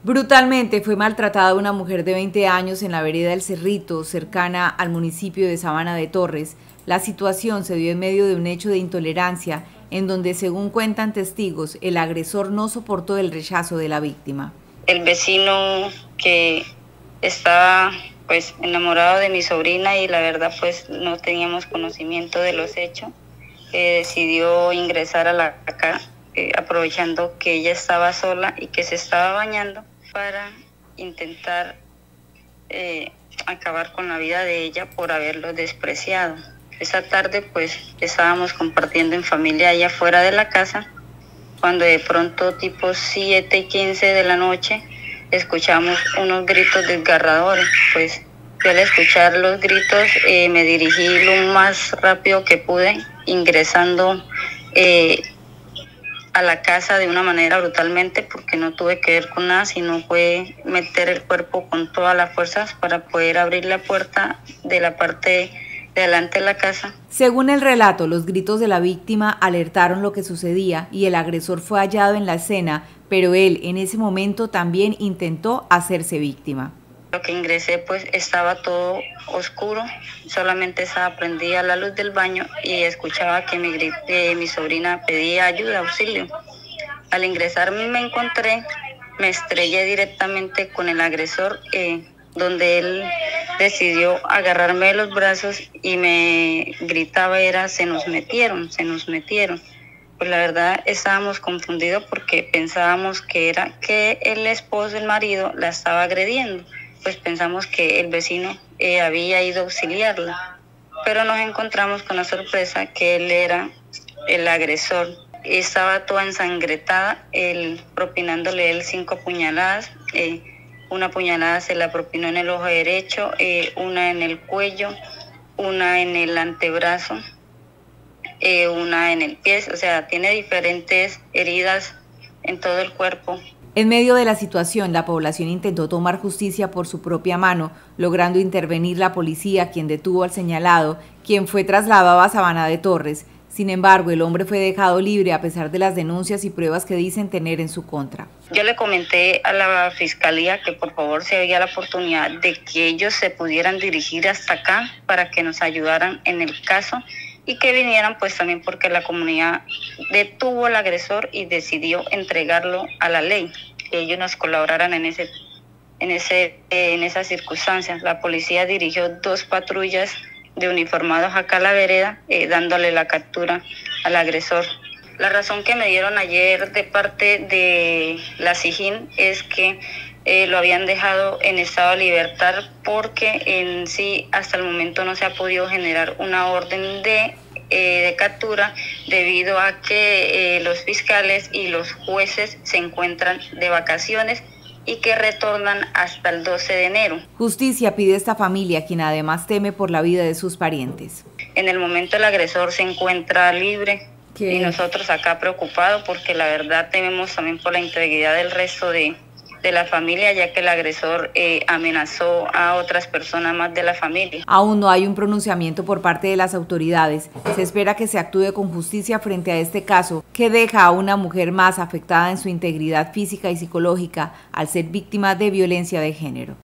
Brutalmente fue maltratada una mujer de 20 años en la vereda del Cerrito, cercana al municipio de Sabana de Torres. La situación se dio en medio de un hecho de intolerancia, en donde, según cuentan testigos, el agresor no soportó el rechazo de la víctima. El vecino que estaba enamorado de mi sobrina y la verdad no teníamos conocimiento de los hechos, decidió ingresar a la casa aprovechando que ella estaba sola y que se estaba bañando, para intentar acabar con la vida de ella por haberlo despreciado. Esa tarde estábamos compartiendo en familia allá afuera de la casa, cuando de pronto tipo 7:15 de la noche escuchamos unos gritos desgarradores. Yo al escuchar los gritos me dirigí lo más rápido que pude, ingresando a la casa de una manera brutalmente, porque no tuve que ver con nada, sino fue meter el cuerpo con todas las fuerzas para poder abrir la puerta de la parte de delante de la casa. Según el relato, los gritos de la víctima alertaron lo que sucedía y el agresor fue hallado en la escena, pero él en ese momento también intentó hacerse víctima. Lo que ingresé estaba todo oscuro, solamente estaba prendida la luz del baño y escuchaba que mi sobrina pedía ayuda, auxilio. Al ingresar me estrellé directamente con el agresor, donde él decidió agarrarme de los brazos y me gritaba se nos metieron. La verdad estábamos confundidos porque pensábamos que era que el esposo, el marido, la estaba agrediendo. Pensamos que el vecino había ido a auxiliarla, pero nos encontramos con la sorpresa que él era el agresor. Estaba toda ensangrentada, propinándole 5 puñaladas. Una puñalada se la propinó en el ojo derecho, una en el cuello, una en el antebrazo, una en el pie. O sea, tiene diferentes heridas en todo el cuerpo. En medio de la situación, la población intentó tomar justicia por su propia mano, logrando intervenir la policía, quien detuvo al señalado, quien fue trasladado a Sabana de Torres. Sin embargo, el hombre fue dejado libre a pesar de las denuncias y pruebas que dicen tener en su contra. Yo le comenté a la fiscalía que por favor se había la oportunidad de que ellos se pudieran dirigir hasta acá para que nos ayudaran en el caso y que vinieran también porque la comunidad detuvo al agresor y decidió entregarlo a la ley, que ellos nos colaboraran en esas circunstancias. La policía dirigió 2 patrullas de uniformados acá a la vereda, dándole la captura al agresor. La razón que me dieron ayer de parte de la SIJIN es que lo habían dejado en estado de libertad porque en sí hasta el momento no se ha podido generar una orden de captura debido a que los fiscales y los jueces se encuentran de vacaciones y que retornan hasta el 12 de enero. Justicia pide a esta familia, quien además teme por la vida de sus parientes. En el momento el agresor se encuentra libre. ¿Qué? Y nosotros acá preocupados porque la verdad tememos también por la integridad del resto de la familia, ya que el agresor amenazó a otras personas más de la familia. Aún no hay un pronunciamiento por parte de las autoridades. Se espera que se actúe con justicia frente a este caso, que deja a una mujer más afectada en su integridad física y psicológica al ser víctima de violencia de género.